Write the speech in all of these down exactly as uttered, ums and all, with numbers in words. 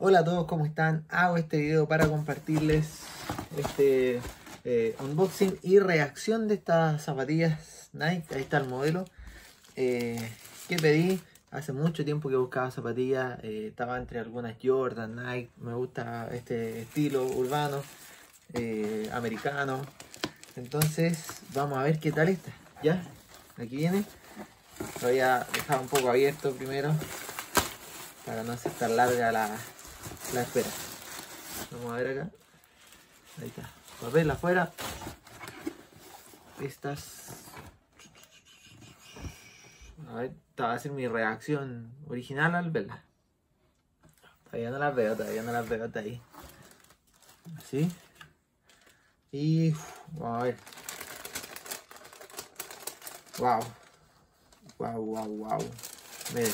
Hola a todos, ¿cómo están? Hago este video para compartirles este eh, unboxing y reacción de estas zapatillas Nike. Ahí está el modelo eh, que pedí. Hace mucho tiempo que buscaba zapatillas, eh, estaba entre algunas Jordan, Nike. Me gusta este estilo urbano, eh, americano. Entonces vamos a ver qué tal está. Ya, aquí viene. Lo voy a dejar un poco abierto primero para no hacer tan larga la, la espera. Vamos a ver acá. Ahí está. Papel afuera. Estas. A ver, esta va a ser mi reacción original al verla. Todavía no las veo, todavía no las veo, está ahí. Así. Y vamos a ver. Wow. Wow, wow, wow. Miren.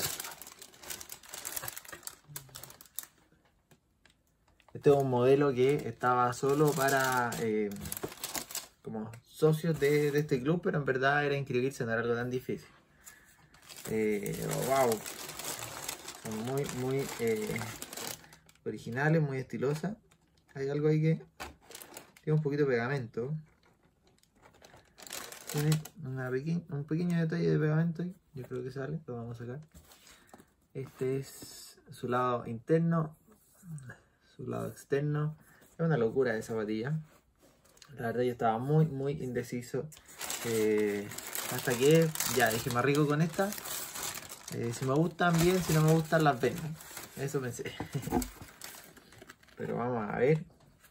Este es un modelo que estaba solo para eh, como socios de, de este club, pero en verdad era inscribirse, no era algo tan difícil. Eh, wow. Son muy, muy eh, originales, muy estilosas. Hay algo ahí que tiene un poquito de pegamento. Tiene una peque un pequeño detalle de pegamento ahí. Yo creo que sale, lo vamos a sacar. Este es su lado interno, su lado externo. Es una locura de zapatilla. La verdad yo estaba muy, muy indeciso. Eh, hasta que ya dije, más rico con esta. Eh, si me gustan bien, si no me gustan las vendo. Eso pensé. Pero vamos a ver.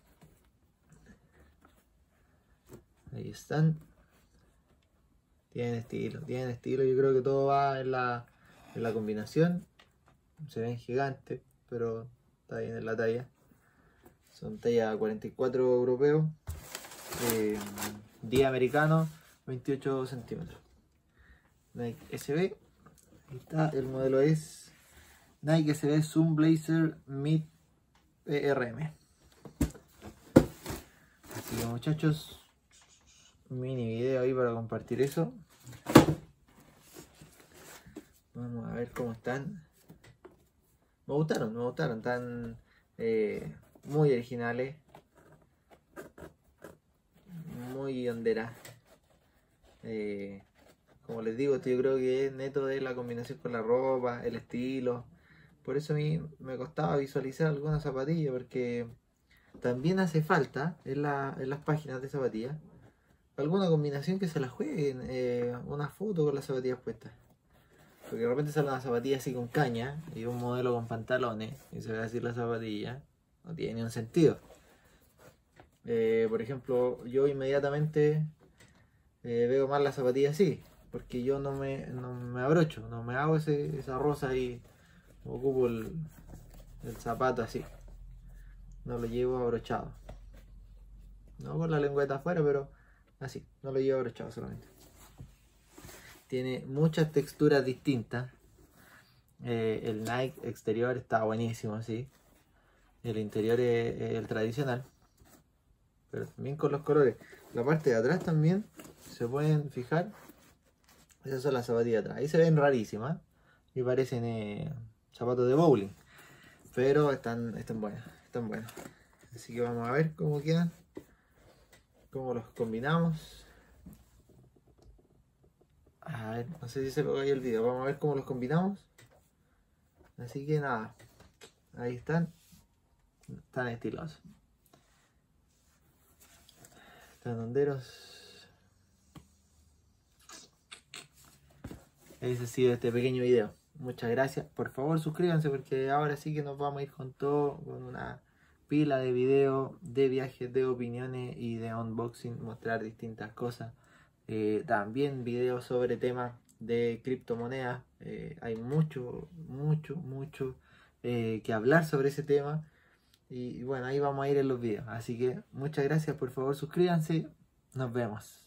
Ahí están. Tienen estilo, tienen estilo. Yo creo que todo va en la, en la combinación. Se ven gigantes, pero está bien en la talla. Son talla cuarenta y cuatro europeo. Eh, diez americano, veintiocho centímetros. Nike S B. Ahí está, el modelo es Nike S B Zoom Blazer Mid P R M. Así que muchachos, un mini video ahí para compartir eso. Vamos a ver cómo están. Me gustaron, me gustaron, están eh, muy originales, muy honderas. Eh, como les digo, esto yo creo que es neto de la combinación con la ropa, el estilo. Por eso a mí me costaba visualizar algunas zapatillas, porque también hace falta en, la, en las páginas de zapatillas alguna combinación que se la jueguen, eh, una foto con las zapatillas puestas. Porque de repente sale una zapatilla así con caña y un modelo con pantalones y se ve así la zapatilla. No tiene ni un sentido. Eh, por ejemplo, yo inmediatamente eh, veo más la zapatilla así, porque yo no me, no me abrocho, no me hago ese, esa rosa y ocupo el, el zapato así. No lo llevo abrochado. No con la lengüeta afuera, pero así, no lo llevo abrochado solamente. Tiene muchas texturas distintas. Eh, el Nike exterior está buenísimo, sí. El interior es, es el tradicional, pero también con los colores. La parte de atrás también se pueden fijar. Esas son las zapatillas de atrás. Ahí se ven rarísimas y parecen eh, zapatos de bowling, pero están, están buenas, están buenas. Así que vamos a ver cómo quedan, cómo los combinamos. A ver, no sé si se lo ahí el video. Vamos a ver cómo los combinamos. Así que nada, ahí están. Están estilosos. Están honderos. Ese ha sido este pequeño video. Muchas gracias. Por favor suscríbanse, porque ahora sí que nos vamos a ir con todo, con una pila de videos, de viajes, de opiniones y de unboxing, mostrar distintas cosas. Eh, también videos sobre temas de criptomonedas. Eh, hay mucho, mucho, mucho eh, que hablar sobre ese tema. Y, y bueno, ahí vamos a ir en los videos. Así que muchas gracias, por favor suscríbanse. Nos vemos.